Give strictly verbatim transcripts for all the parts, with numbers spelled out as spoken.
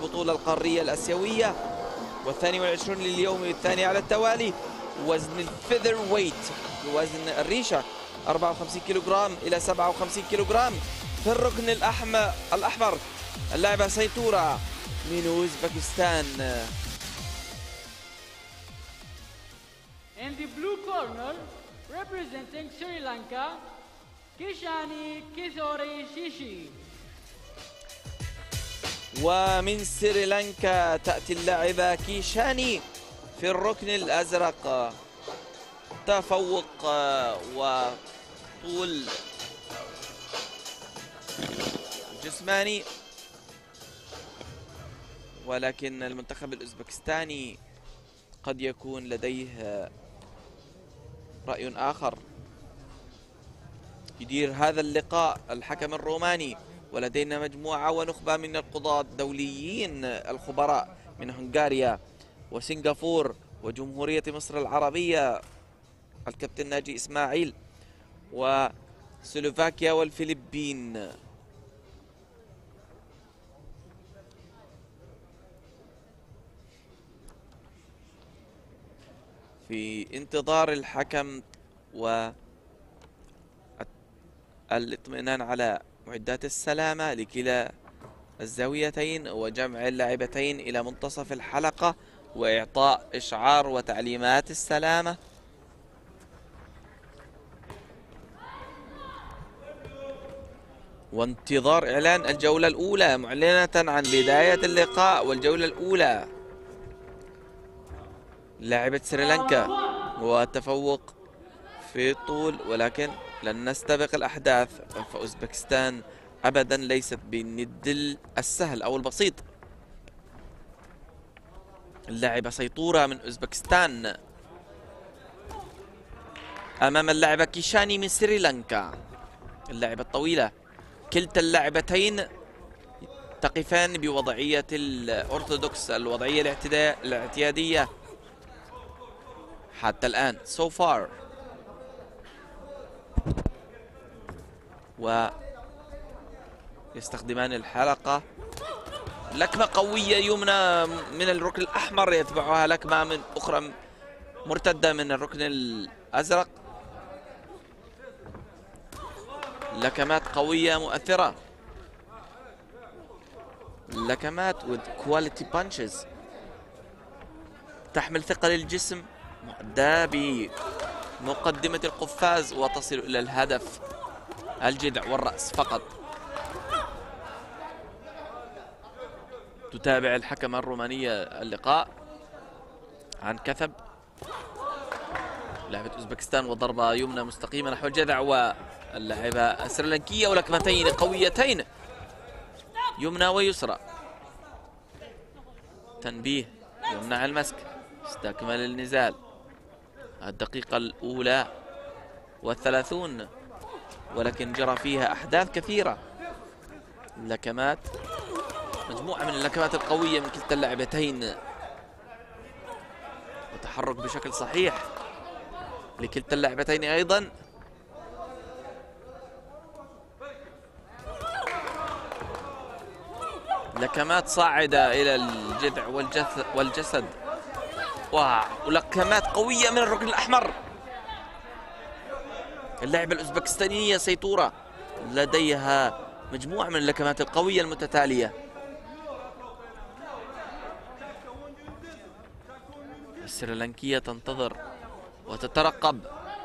البطولة القارية الآسيوية، والثاني والعشرون لليوم الثاني على التوالي. وزن الفيذر ويت وزن الريشة أربعة وخمسين كيلوغرام إلى سبعة وخمسين كيلوغرام. في الركن الأحمر الأحمر اللاعبة سيطورة من أوزبكستان. In the blue corner, representing Sri Lanka, Kishani Kishori Shishi. ومن سريلانكا تأتي اللاعبة كيشاني في الركن الأزرق. تفوق وطول جسماني، ولكن المنتخب الأوزبكستاني قد يكون لديه رأي آخر. يدير هذا اللقاء الحكم الروماني، ولدينا مجموعة ونخبة من القضاة الدوليين الخبراء من هنغاريا وسنغافور وجمهورية مصر العربية الكابتن ناجي إسماعيل، وسلوفاكيا والفلبين. في انتظار الحكم والاطمئنان على معدات السلامة لكلا الزاويتين، وجمع اللاعبتين إلى منتصف الحلقة وإعطاء إشعار وتعليمات السلامة. وانتظار إعلان الجولة الأولى معلنة عن بداية اللقاء والجولة الأولى. لاعبة سريلانكا والتفوق في الطول، ولكن لن نستبق الأحداث، فأوزبكستان أبدا ليست بالند السهل أو البسيط. اللاعبة سيطورة من أوزبكستان أمام اللاعبة كيشاني من سريلانكا. اللاعبة الطويلة، كلتا اللاعبتين تقفان بوضعية الأورثودوكس، الوضعية الاعتيادية حتى الآن so far. ويستخدمان الحلقة. لكمة قوية يمنى من الركن الأحمر، يتبعها لكمة من أخرى مرتدة من الركن الأزرق. لكمات قوية مؤثرة، لكمات with quality punches تحمل ثقل الجسم، معدة بمقدمة القفاز وتصل إلى الهدف الجذع والرأس فقط. تتابع الحكمة الرومانية اللقاء عن كثب. لاعبة أوزبكستان وضربة يمنى مستقيمة نحو الجذع، واللاعبة السريلانكية ولكمتين قويتين يمنى ويسرى. تنبيه يمنع المسك. استكمل النزال. الدقيقة الأولى والثلاثون، ولكن جرى فيها أحداث كثيرة. لكمات، مجموعة من اللكمات القوية من كلتا اللاعبتين، وتحرك بشكل صحيح لكلتا اللاعبتين أيضا. لكمات صاعدة إلى الجذع والجسد، ولكمات قوية من الركن الأحمر. اللاعبة الأوزبكستانية سيطورة، لديها مجموعة من اللكمات القوية المتتالية. السريلانكية تنتظر وتترقب،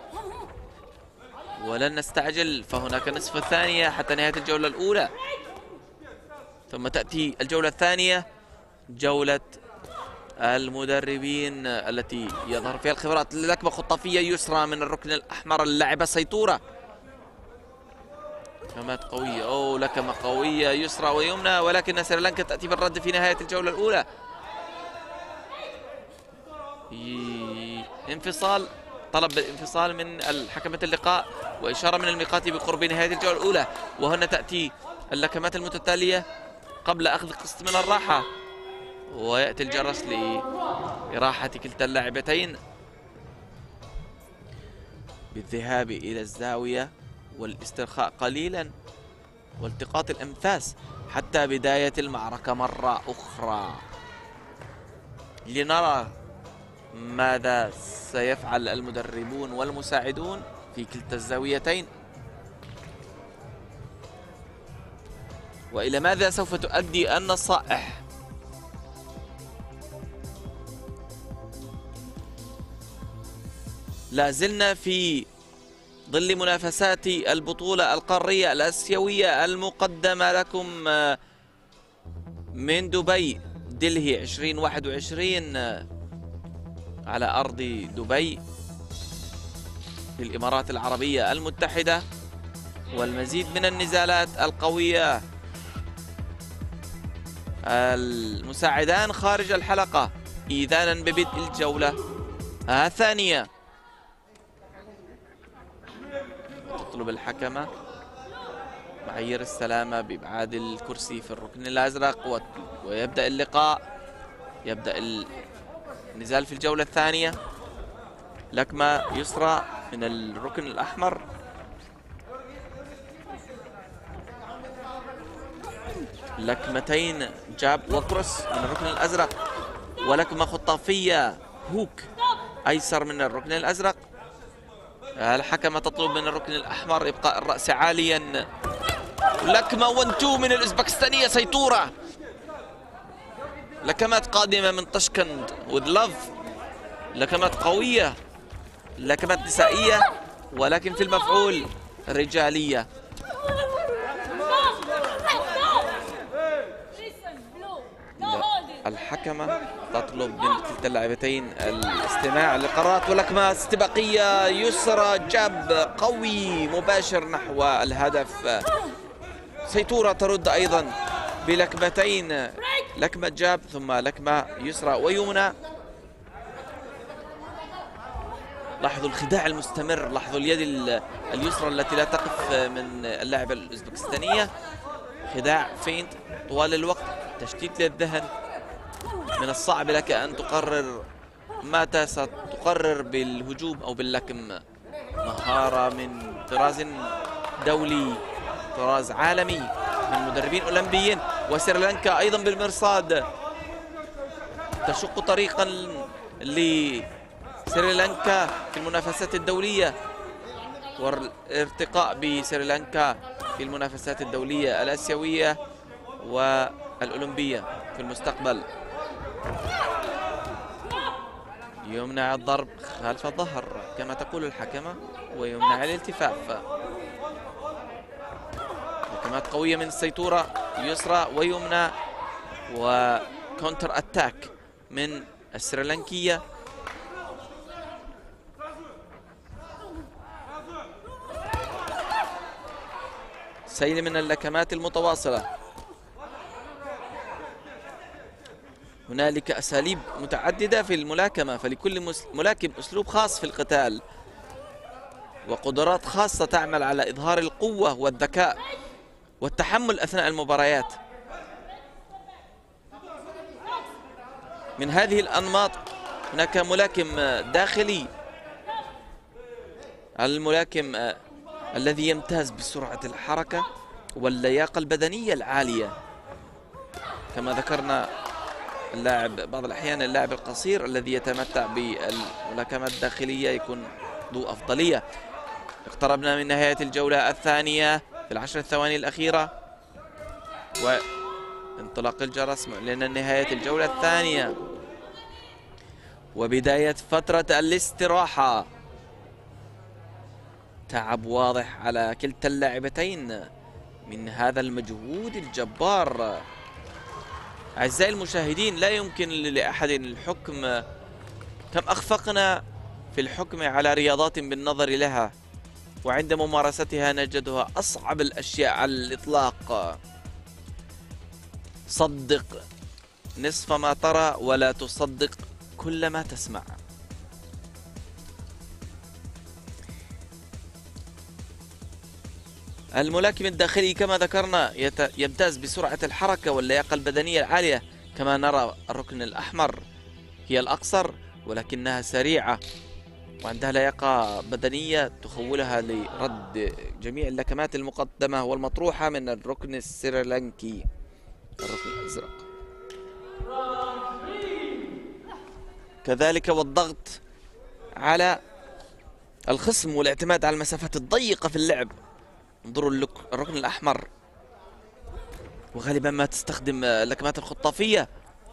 ولن نستعجل، فهناك نصف الثانية حتى نهاية الجولة الأولى، ثم تأتي الجولة الثانية، جولة المدربين التي يظهر فيها الخبرات. لكمة خطافية يسرى من الركن الأحمر، اللاعبة سيطورة. لكمات قوية، أوه لكمة قوية يسرى ويمنى، ولكن سريلانكا تأتي بالرد في نهاية الجولة الأولى. انفصال، طلب بالانفصال من الحكمة اللقاء، وإشارة من الميقات بقرب نهاية الجولة الأولى. وهنا تأتي اللكمات المتتالية قبل أخذ قسط من الراحة، ويأتي الجرس لإراحة كلتا اللاعبتين بالذهاب إلى الزاوية والاسترخاء قليلا والتقاط الأنفاس حتى بداية المعركة مرة أخرى، لنرى ماذا سيفعل المدربون والمساعدون في كلتا الزاويتين، وإلى ماذا سوف تؤدي النصائح. لا زلنا في ظل منافسات البطولة القارية الآسيوية المقدمة لكم من دبي دلهي ألفين وواحد وعشرين على أرض دبي في الإمارات العربية المتحدة، والمزيد من النزالات القوية. المساعدان خارج الحلقة إذانا ببدء الجولة الثانية. تطلب الحكمة معايير السلامة بإبعاد الكرسي في الركن الأزرق، ويبدأ اللقاء. يبدأ النزال في الجولة الثانية. لكمة يسرى من الركن الأحمر، لكمتين جاب وكروس من الركن الأزرق، ولكمة خطافية هوك أيسر من الركن الأزرق. الحكمة تطلب من الركن الأحمر إبقاء الرأس عاليا. لكمة وانتو من الأوزبكستانية سيطورة. لكمات قادمة من طشكند with love، لكمات قوية، لكمات نسائية، ولكن في المفعول رجالية. الحكمة تطلب من كلتا اللاعبتين الاستماع للقرارات، ولكمة استباقية يسرى جاب قوي مباشر نحو الهدف. سيطورة ترد أيضا بلكمتين، لكمة جاب ثم لكمة يسرى ويمنى. لاحظوا الخداع المستمر، لاحظوا اليد اليسرى التي لا تقف من اللاعبة الأوزبكستانية، خداع فينت طوال الوقت، تشتيت للذهن. من الصعب لك أن تقرر متى ستقرر بالهجوم أو باللكم. مهارة من طراز دولي، طراز عالمي من مدربين أولمبيين. وسريلانكا أيضا بالمرصاد، تشق طريقا لسريلانكا في المنافسات الدولية، والارتقاء بسريلانكا في المنافسات الدولية الآسيوية والأولمبية في المستقبل. يمنع الضرب خلف الظهر كما تقول الحكمة، ويمنع الالتفاف. حكمات قوية من السيطورة يسرى ويمنى، وكونتر أتاك من السريلانكية. سيل من اللكمات المتواصلة. هنالك أساليب متعددة في الملاكمة، فلكل ملاكم أسلوب خاص في القتال، وقدرات خاصة تعمل على إظهار القوة والذكاء والتحمل أثناء المباريات. من هذه الأنماط هناك ملاكم داخلي، الملاكم الذي يمتاز بسرعة الحركة واللياقة البدنية العالية. كما ذكرنا اللاعب بعض الأحيان اللاعب القصير الذي يتمتع بالملاكمات الداخلية يكون ذو أفضلية. اقتربنا من نهاية الجولة الثانية في العشر الثواني الأخيرة، وانطلاق الجرس معلنا نهاية الجولة الثانية وبداية فترة الاستراحة. تعب واضح على كلتا اللاعبتين من هذا المجهود الجبار. أعزائي المشاهدين، لا يمكن لأحد الحكم كم أخفقنا في الحكم على رياضات بالنظر لها، وعند ممارستها نجدها أصعب الأشياء على الإطلاق. صدق نصف ما ترى ولا تصدق كل ما تسمع. الملاكم الداخلي كما ذكرنا يمتاز بسرعة الحركة واللياقة البدنية العالية. كما نرى الركن الأحمر هي الأقصر ولكنها سريعة وعندها لياقة بدنية تخولها لرد جميع اللكمات المقدمة والمطروحة من الركن السريلانكي. الركن الأزرق. كذلك والضغط على الخصم والاعتماد على المسافات الضيقة في اللعب. انظروا الركن الأحمر، وغالبا ما تستخدم اللكمات الخطافية.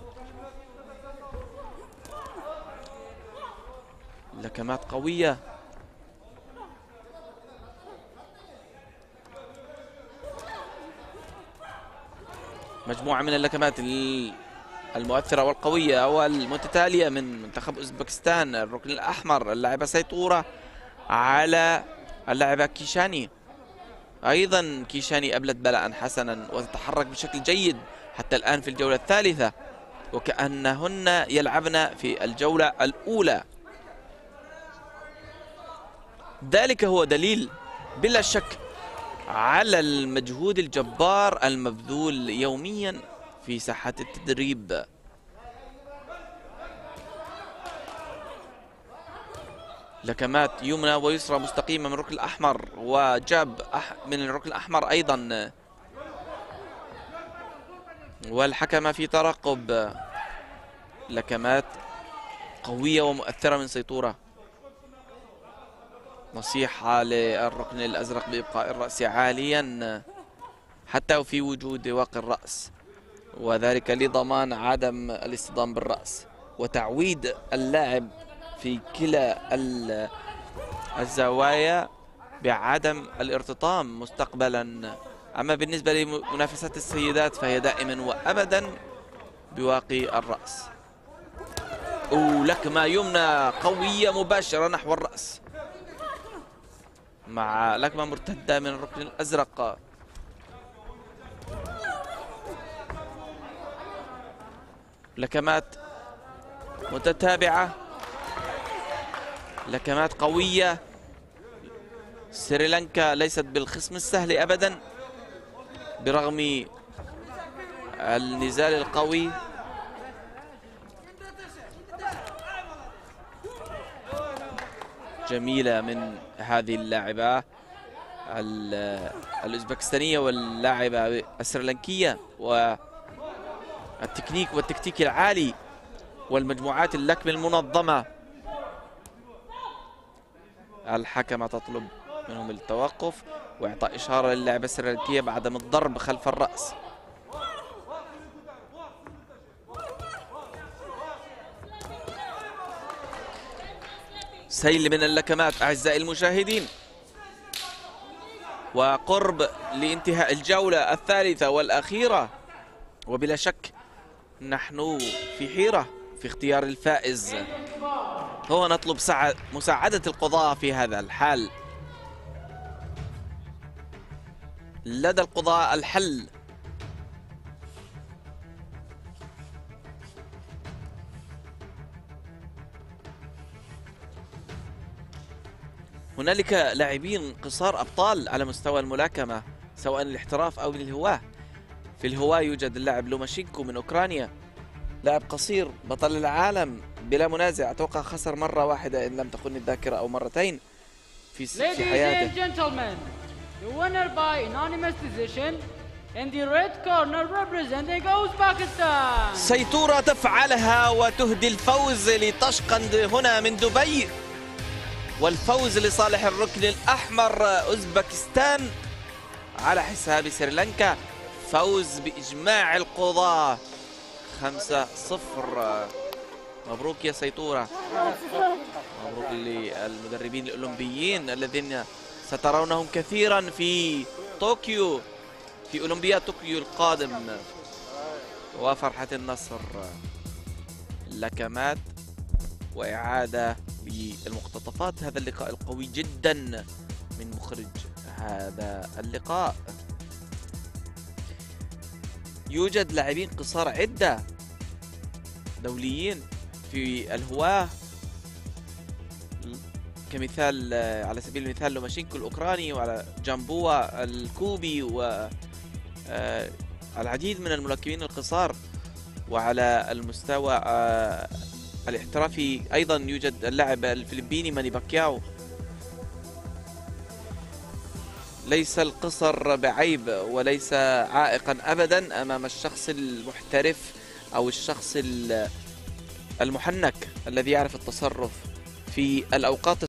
لكمات قوية. مجموعة من اللكمات المؤثرة والقوية والمتتالية من منتخب أوزبكستان. الركن الأحمر اللاعبة سيطورة على اللاعبة كيشاني. أيضا كيشاني أبلت بلاء حسنا وتتحرك بشكل جيد حتى الآن في الجولة الثالثة، وكأنهن يلعبن في الجولة الأولى. ذلك هو دليل بلا شك على المجهود الجبار المبذول يوميا في ساحات التدريب. لكمات يمنى ويسرى مستقيمة من الركن الأحمر، وجاب من الركن الأحمر أيضا، والحكم في ترقب. لكمات قوية ومؤثرة من سيطورة. نصيحة للركن الأزرق بإبقاء الرأس عاليا حتى في وجود واقي الرأس، وذلك لضمان عدم الاصطدام بالرأس وتعويد اللاعب في كلا الزوايا بعدم الارتطام مستقبلا. أما بالنسبة لمنافسات السيدات فهي دائما وأبدا بواقي الرأس. ولكمة يمنى قوية مباشرة نحو الرأس مع لكمة مرتدة من الركن الأزرق. لكمات متتابعة، لكمات قوية. سريلانكا ليست بالخصم السهل أبدا برغم النزال القوي. جميلة من هذه اللاعبة الأوزبكستانية واللاعبة السريلانكية، والتكنيك والتكتيك العالي والمجموعات اللكم المنظمة. الحكمة تطلب منهم التوقف وإعطاء إشارة للاعبة السريلانكية بعدم الضرب خلف الرأس. سيل من اللكمات أعزائي المشاهدين، وقرب لانتهاء الجولة الثالثة والأخيرة، وبلا شك نحن في حيرة في اختيار الفائز. هو نطلب مساعدة القضاة في هذا الحال. لدى القضاة الحل. هنالك لاعبين قصار أبطال على مستوى الملاكمة سواء الاحتراف أو الهواة. في الهواة يوجد اللاعب لوماشينكو من أوكرانيا، لاعب قصير بطل العالم بلا منازع. أتوقع خسر مرة واحدة إن لم تخن الذاكرة أو مرتين في في حياته. Ladies and gentlemen, the winner by unanimous decision in the red corner representing Uzbekistan. سيطورة تفعلها وتهدي الفوز لطشقند هنا من دبي، والفوز لصالح الركن الأحمر أوزبكستان على حساب سريلانكا. فوز بإجماع القضاة خمسة صفر. مبروك يا سيطورة، مبروك للمدربين الأولمبيين الذين سترونهم كثيرا في طوكيو، في أولمبياد طوكيو القادم. وفرحة النصر. لكمات وإعادة للمقتطفات هذا اللقاء القوي جدا من مخرج هذا اللقاء. يوجد لاعبين قصار عدة دوليين في الهواة، كمثال على سبيل المثال لوماشينكو الأوكراني، وعلى جامبوا الكوبي، والعديد من الملاكمين القصار. وعلى المستوى الاحترافي أيضا يوجد اللاعب الفلبيني ماني باكياو. ليس القصر بعيب وليس عائقا أبدا أمام الشخص المحترف أو الشخص المحنك الذي يعرف التصرف في الأوقات